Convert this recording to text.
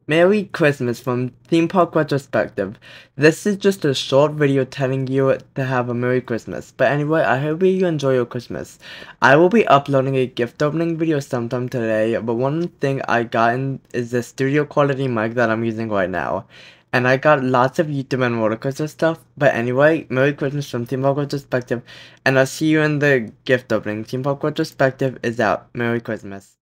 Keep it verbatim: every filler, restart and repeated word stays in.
Merry Christmas from Theme Park Retrospective. This is just a short video telling you to have a Merry Christmas. But anyway, I hope you enjoy your Christmas. I will be uploading a gift opening video sometime today, but one thing I got in is the studio quality mic that I'm using right now. And I got lots of YouTube and roller coaster stuff. But anyway, Merry Christmas from Theme Park Retrospective, and I'll see you in the gift opening. Theme Park Retrospective is out. Merry Christmas.